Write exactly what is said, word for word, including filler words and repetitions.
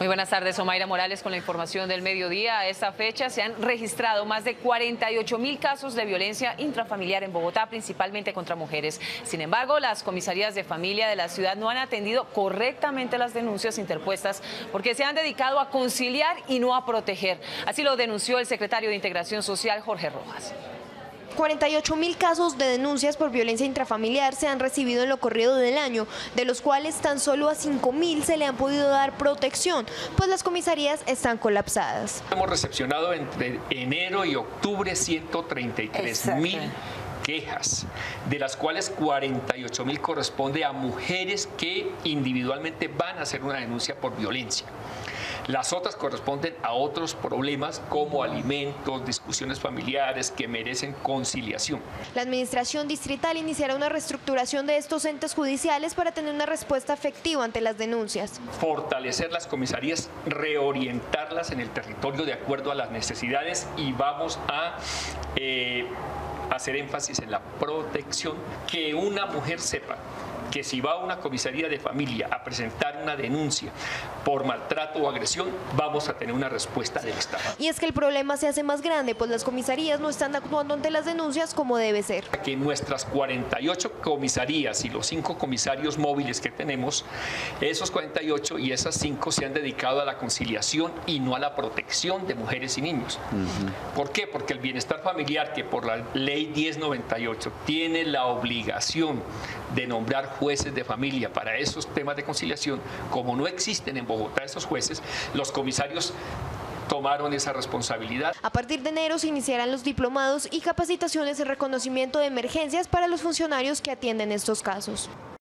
Muy buenas tardes, Omaira Morales con la información del mediodía. A esta fecha se han registrado más de cuarenta y ocho mil casos de violencia intrafamiliar en Bogotá, principalmente contra mujeres. Sin embargo, las comisarías de familia de la ciudad no han atendido correctamente las denuncias interpuestas porque se han dedicado a conciliar y no a proteger. Así lo denunció el secretario de Integración Social, Jorge Rojas. cuarenta y ocho mil casos de denuncias por violencia intrafamiliar se han recibido en lo corrido del año, de los cuales tan solo a cinco mil se le han podido dar protección, pues las comisarías están colapsadas. Hemos recepcionado entre enero y octubre ciento treinta y tres mil quejas, de las cuales cuarenta y ocho mil corresponde a mujeres que individualmente van a hacer una denuncia por violencia. Las otras corresponden a otros problemas como alimentos, discusiones familiares que merecen conciliación. La administración distrital iniciará una reestructuración de estos entes judiciales para tener una respuesta efectiva ante las denuncias. Fortalecer las comisarías, reorientarlas en el territorio de acuerdo a las necesidades y vamos a eh, hacer énfasis en la protección, que una mujer sepa que si va a una comisaría de familia a presentar una denuncia por maltrato o agresión, vamos a tener una respuesta del Estado. Y es que el problema se hace más grande, pues las comisarías no están actuando ante las denuncias como debe ser. Que nuestras cuarenta y ocho comisarías y los cinco comisarios móviles que tenemos, esos cuarenta y ocho y esas cinco se han dedicado a la conciliación y no a la protección de mujeres y niños. Uh-huh. ¿Por qué? Porque el bienestar familiar, que por la ley diez noventa y ocho tiene la obligación de nombrar jueces de familia para esos temas de conciliación, como no existen en Bogotá esos jueces, los comisarios tomaron esa responsabilidad. A partir de enero se iniciarán los diplomados y capacitaciones en reconocimiento de emergencias para los funcionarios que atienden estos casos.